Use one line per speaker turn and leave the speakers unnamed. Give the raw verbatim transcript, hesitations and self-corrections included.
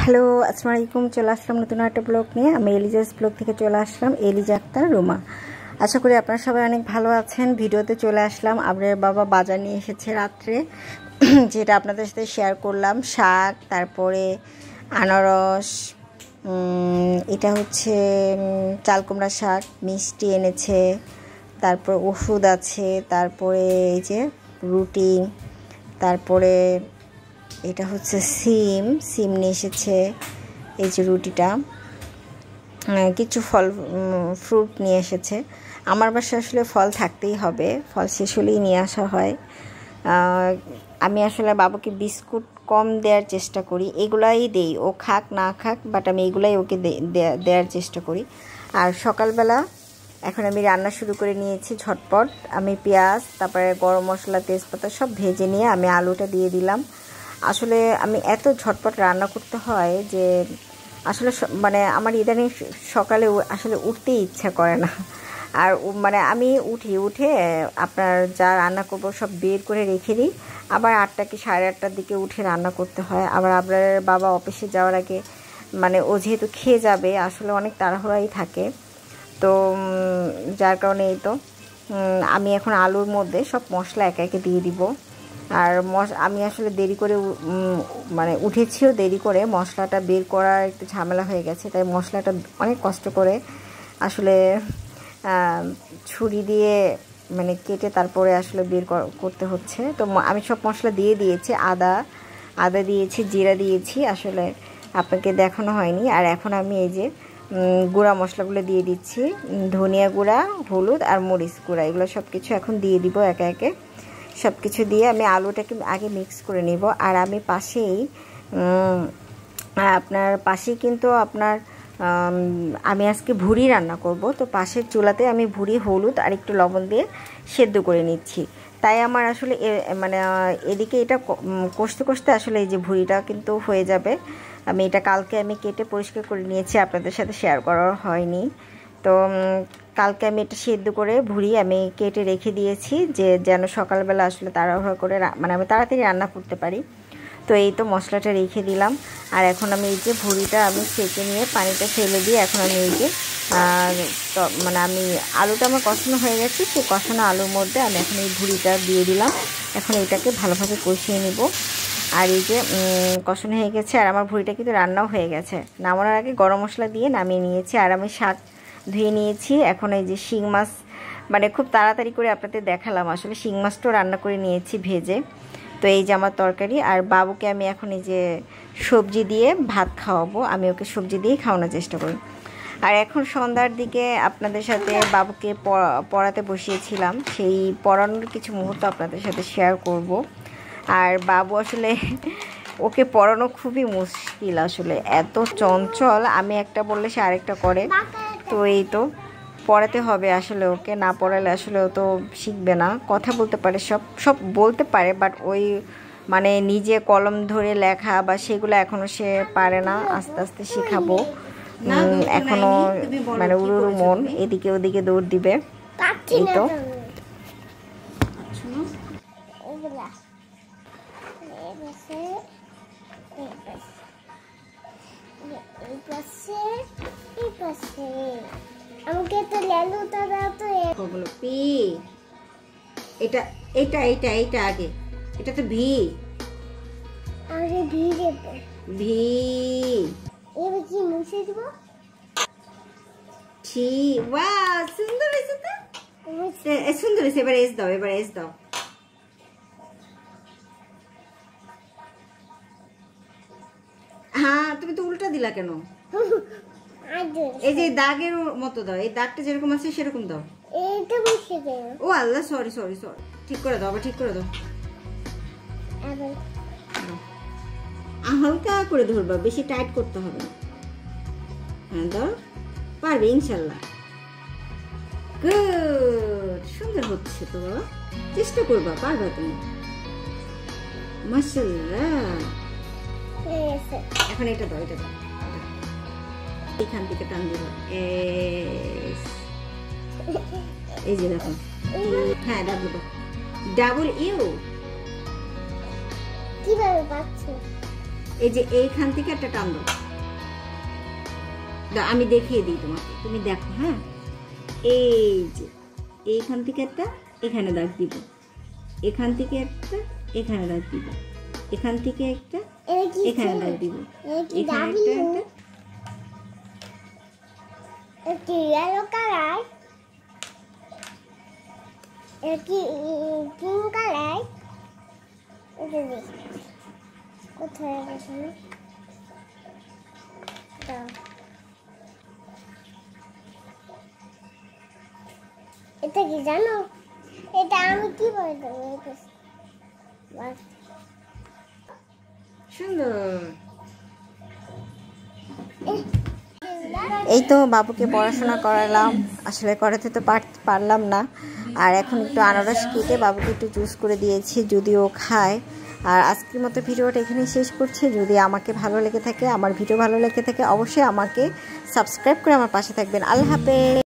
Hello, আসসালামু আলাইকুম। চলে আসলাম নতুন একটা ব্লগ নিয়ে। আমি এলিজাস ব্লগ থেকে চলে আসলাম, এলিজা আক্তার রুমা। আশা করি আপনারা সবাই অনেক ভালো আছেন। ভিডিওতে চলে আসলাম। আপনার বাবা বাজার নিয়ে এসেছে রাত্রে, যেটা আপনাদের সাথে শেয়ার করলাম। শাক, তারপরে আনারস, এটা হচ্ছে চাল কুমড়া শাক, মিষ্টি এনেছে, তারপর ওষুধ আছে, তারপরে এই যে রুটি, তারপরে এটা হচ্ছে সিম সিম নিয়ে এসেছে, এই যে রুটিটা, কিছু ফল ফ্রুট নিয়ে এসেছে। আমার বাসায় আসলে ফল থাকতেই হবে, ফল শেষ হলেই নিয়ে আসা হয়। আমি আসলে বাবুকে বিস্কুট কম দেওয়ার চেষ্টা করি, এগুলাই দেই, ও খাক না খাক, বাট আমি এগুলাই ওকে দেওয়ার চেষ্টা করি। আর সকালবেলা এখন আমি রান্না শুরু করে নিয়েছি ঝটপট। আমি পেঁয়াজ, তারপরে গরম মশলা, তেজপাতা সব ভেজে নিয়ে আমি আলুটা দিয়ে দিলাম। আসলে আমি এত ঝটপট রান্না করতে হয় যে আসলে মানে আমার ইদানিং সকালে আসলে উঠতেই ইচ্ছা করে না। আর মানে আমি উঠি উঠে আপনার যা রান্না করব সব বের করে রেখে দিই। আবার আটটা কি সাড়ে আটটার দিকে উঠে রান্না করতে হয়। আবার আপনার বাবা অফিসে যাওয়ার আগে মানে ও যেহেতু খেয়ে যাবে, আসলে অনেক তাড়াহুড়াই থাকে, তো যার কারণে এই তো আমি এখন আলুর মধ্যে সব মশলা একে একে দিয়ে দিব। আর মশ আমি আসলে দেরি করে মানে উঠেছিও দেরি করে, মশলাটা বের করার একটু ঝামেলা হয়ে গেছে, তাই মশলাটা অনেক কষ্ট করে আসলে ছুরি দিয়ে মানে কেটে তারপরে আসলে বের করতে হচ্ছে। তো আমি সব মশলা দিয়ে দিয়েছি, আদা আদা দিয়েছি, জিরা দিয়েছি, আসলে আপনাকে দেখানো হয়নি। আর এখন আমি এই যে গুঁড়া মশলাগুলো দিয়ে দিচ্ছি, ধনিয়া গুঁড়া, হলুদ আর মরিচ গুঁড়া, এগুলো সব কিছু এখন দিয়ে দিব একে একে। সব কিছু দিয়ে আমি আলুটাকে আগে মিক্স করে নিব। আর আমি পাশেই আপনার পাশেই কিন্তু আপনার আমি আজকে ভুড়ি রান্না করব, তো পাশের চুলাতে আমি ভুড়ি হলুদ আর একটু লবণ দিয়ে সেদ্ধ করে নিচ্ছি। তাই আমার আসলে মানে এদিকে এটা কষতে কষতে আসলে এই যে ভুড়িটা কিন্তু হয়ে যাবে। আমি এটা কালকে আমি কেটে পরিষ্কার করে নিয়েছি, আপনাদের সাথে শেয়ার করা হয়নি। তো কালকে আমি এটা সেদ্ধ করে ভুড়ি আমি কেটে রেখে দিয়েছি, যে যেন সকালবেলা আসলে তাড়াহুড়ো করে মানে আমি তাড়াতাড়ি রান্না করতে পারি। তো এই তো মশলাটা রেখে দিলাম। আর এখন আমি এই যে ভুড়িটা আমি সেঁকে নিয়ে পানিটা ফেলে দিয়ে এখন আমি এই যে মানে আমি আলুটা আমার কষানো হয়ে গেছে, সেই কষানো আলুর মধ্যে আমি এখন এই ভুড়িটা দিয়ে দিলাম। এখন এটাকে ভালোভাবে কষিয়ে নিব। আর এই যে কষানো হয়ে গেছে, আর আমার ভুড়িটা কিন্তু রান্নাও হয়ে গেছে। নামানোর আগে গরম মশলা দিয়ে নামিয়ে নিয়েছি। আর আমি শাক ধুয়ে নিয়েছি। এখন এই যে শিং মাছ, মানে খুব তাড়াতাড়ি করে আপনাদের দেখালাম, আসলে শিং মাছটাও রান্না করে নিয়েছি ভেজে। তো এই যে আমার তরকারি। আর বাবুকে আমি এখন এই যে সবজি দিয়ে ভাত খাওয়াবো, আমি ওকে সবজি দিয়েই খাওয়ানোর চেষ্টা করি। আর এখন সন্ধ্যার দিকে আপনাদের সাথে বাবুকে পড়াতে বসিয়েছিলাম, সেই পড়ানোর কিছু মুহূর্ত আপনাদের সাথে শেয়ার করব। আর বাবু আসলে ওকে পড়ানো খুবই মুশকিল, আসলে এত চঞ্চল, আমি একটা বললে সে আরেকটা করে। তো এই তো পড়াতে হবে আসলে, ওকে না পড়ালে আসলে ও তো শিখবে না। কথা বলতে পারে, সব সব বলতে পারে, বাট ওই মানে নিজে কলম ধরে লেখা বা সেগুলো এখনও সে পারে না। আস্তে আস্তে শেখাবো। এখনও মানে উড়ুরু মন, এদিকে ওদিকে দৌড় দিবে। এই তো এটা এটা এটা এটা আগে এটা তো ভি আগে ভি দেব, ভি এবার কি মুছে দেব। ঠিক, বাহ, সুন্দর হয়েছে তো, সুন্দর হয়েছে। এবার এস দাও, এবার এস দাও। হ্যাঁ, তুমি তো উল্টা দিলা কেন? এই যে দাগের মতো দাও, এই দাগটা যেরকম আছে সেরকম দাও। ও আল্লাহ, সরি সরি সরি, ঠিক করে দাও, আবার ঠিক করে দাও। হালকা করে ধরবা, বেশি টাইট করতে হবে না। হ্যাঁ দাও, পারবে ইনশাল্লাহ। গুড, সুন্দর হচ্ছে তো বাবা, চেষ্টা করবা, পারবা তুমি, মাশাআল্লাহ। এখন এটা দাও, এটা দাও, এখান থেকে টান দিবা। এই যে দেখো, হ্যাঁ ডাবল ডাবল ইউ কিভাবে পাচ্ছ? এই যে এইখান থেকে একটা টান দাও, আমি দেখিয়ে দিই তোমাকে, তুমি দেখো। হ্যাঁ, এই যে এইখান থেকে একটা এখানে দাগ দিব, এখান থেকে একটা এখানে দাগ দিব, এখান থেকে একটা এখানে দাগ দিব, এখানে একটা
একটা ইয়েলো কালার, একটি পিঙ্ক কালার। এটা দেখ কোথায় গেছে না, এটা কি জানো? এটা আমি কি বলে দেবো,
সুন্দর। এই তো বাবুকে পড়াশোনা করালাম, আসলে করাতে তো পারলাম না। আর এখন একটু আনারস কেটে বাবুকে একটু জুস করে দিয়েছি, যদি ও খায়। আর আজকের মতো ভিডিওটা এখানেই শেষ করছি। যদি আমাকে ভালো লেগে থাকে, আমার ভিডিও ভালো লেগে থাকে, অবশ্যই আমাকে সাবস্ক্রাইব করে আমার পাশে থাকবেন। আল্লাহ হাফেজ।